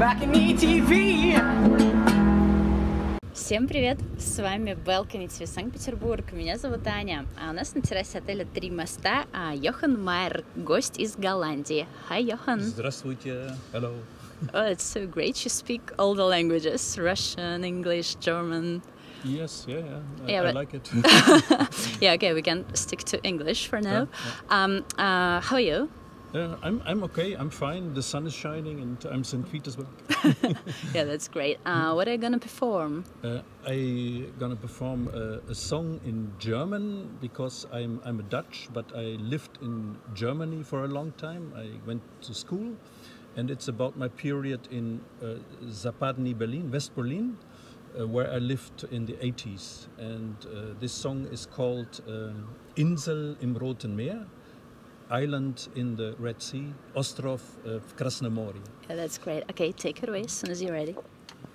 BalconyTV. Всем привет! С вами BalconyTV Санкт-Петербург. Меня зовут Аня. А у нас на террасе отеля «Три моста» Johan Meijer, гость из Голландии. Hi, Johan. Здравствуйте. Hello. Oh, it's so great. You speak all the languages: Russian, English, German. Yes, yeah. Yeah, I like it. Yeah, okay, we can stick to English for now. Yeah. How are you? I'm okay. I'm fine. The sun is shining, and I'm St. Petersburg. Yeah, that's great. What are you gonna perform? I'm gonna perform a song in German because I'm a Dutch, but I lived in Germany for a long time. I went to school, and it's about my period in Zapadny Berlin, West Berlin, where I lived in the 80s. And this song is called INSEL im Roten Meer, Island in the Red Sea, Ostrov v Krasném Moři. Yeah, that's great. Okay, take it away as soon as you're ready.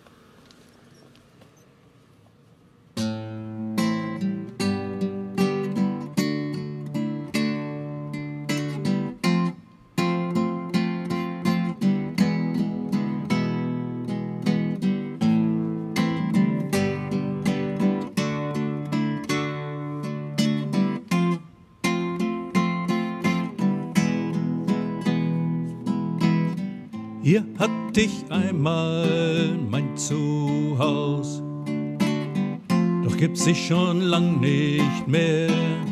Hier hatte ich einmal mein Zuhause, doch gibt's sich schon lang nicht mehr.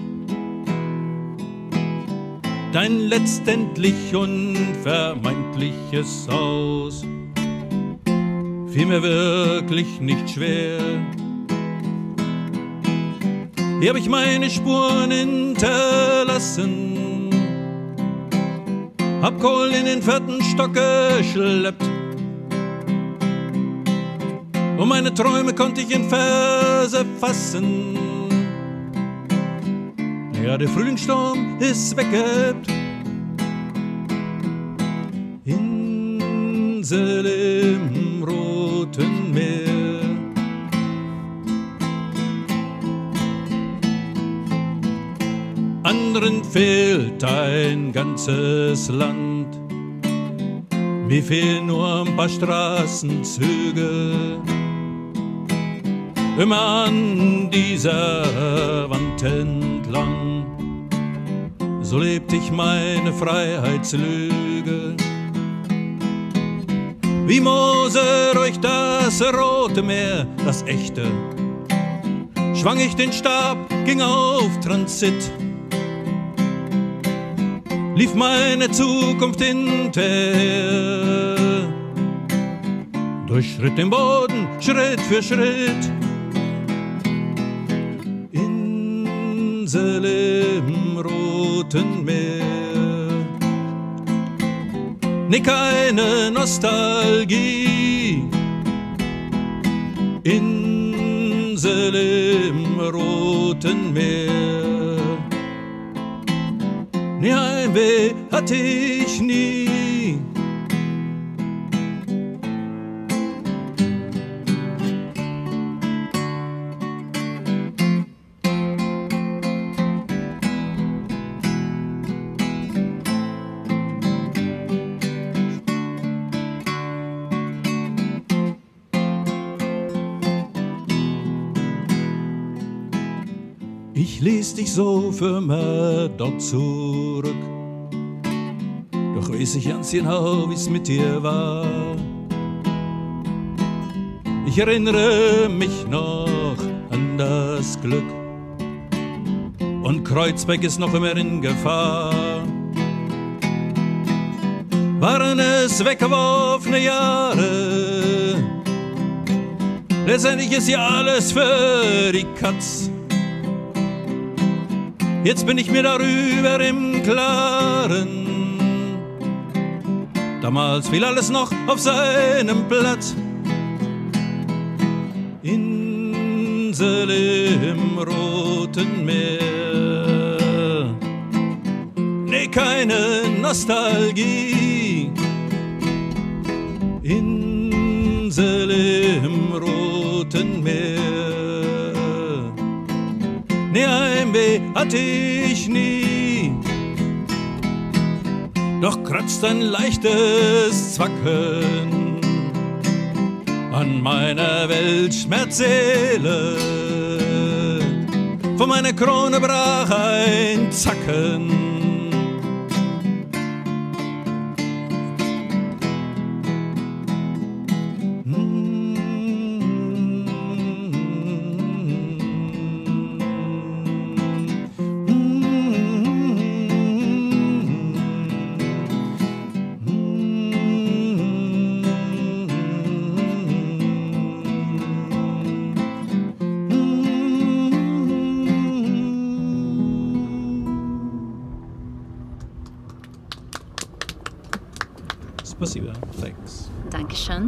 Dein letztendlich unvermeidliches Haus fiel mir wirklich nicht schwer. Hier hab ich meine Spuren hinterlassen, hab Kohl in den 4. Stock geschleppt und meine Träume konnte ich in Verse fassen. Ja, der Frühlingssturm ist weggehebt. Insel im Roten Meer. Anderen fehlt ein ganzes Land, mir fehlen nur ein paar Straßenzüge. Immer an dieser Wand entlang, so lebt ich meine Freiheitslüge. Wie Mose durch das Rote Meer, das echte, schwang ich den Stab, ging auf Transit, lief meine Zukunft hinterher, durchschritt den Boden Schritt für Schritt. Insel im Roten Meer, nee, keine Nostalgie. Insel im Roten Meer, nee, Heimweh hatte ich nie. Ich ließ dich so für immer dort zurück, doch weiß ich ganz genau, wie's mit dir war. Ich erinnere mich noch an das Glück und Kreuzberg ist noch immer in Gefahr. Waren es weggeworfene Jahre, letztendlich ist ja alles für die Katz. Jetzt bin ich mir darüber im Klaren. Damals fiel alles noch auf seinem Platz. Insel im Roten Meer, nee, keine Nostalgie. Insel im Roten Meer, nee, Heimweh hatte ich nie. Doch kratzt ein leichtes Zwacken der Welt Schmerz Seele. Von meiner Krone brach ein Zacken. Спасибо. Thanks. Dankeschön.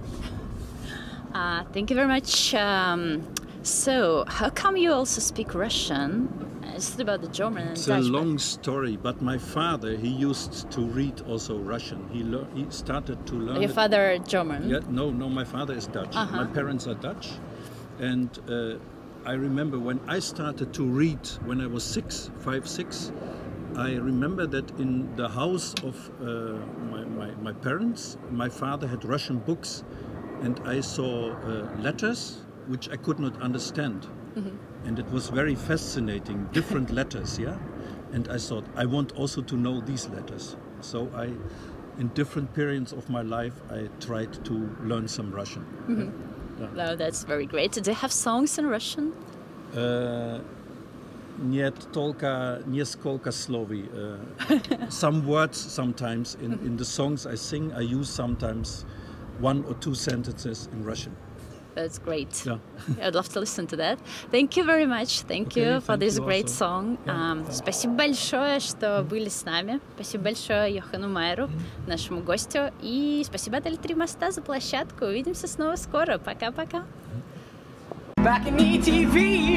Thank you very much. So, how come you also speak Russian? Is it about the German and It's Dutch? a long story, but my father, he used to read also Russian. He started to learn. Your father German? Yeah, no, my father is Dutch. My parents are Dutch, and I remember when I started to read when I was 5, 6. I remember that in the house of my parents, my father had Russian books, and I saw letters which I could not understand. And it was very fascinating, different letters, yeah? And I thought, I want also to know these letters. So in different periods of my life, I tried to learn some Russian. Yeah. Oh, that's very great. Do they have songs in Russian? Нет, только несколько словий. Some words sometimes in the songs I sing, I use sometimes 1 or 2 sentences in Russian. That's great. Yeah. I'd love to listen to that. Thank you very much. Thank you for this great song. Спасибо большое, что были с нами. Спасибо большое Йохану Майеру, нашему гостю. И спасибо отелю «Три моста» за площадку. Увидимся снова скоро. Пока-пока. BalconyTV.